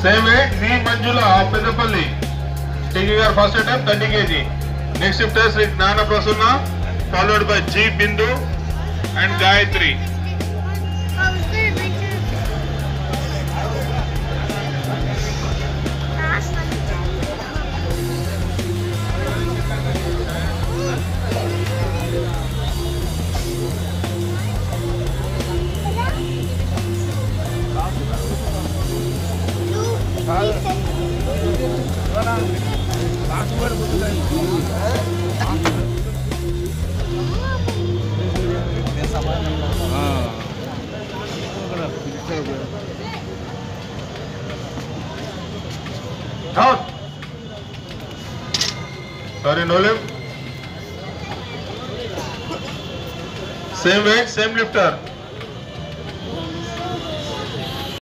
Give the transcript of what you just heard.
Same weight, V Manjula of Pedapalli. Taking her first attempt 30 kg. Next shifter Sri Gnana Prasanna, followed by G Bindu and Gayatri. Out. Sorry, no limb. Same weight, same lifter.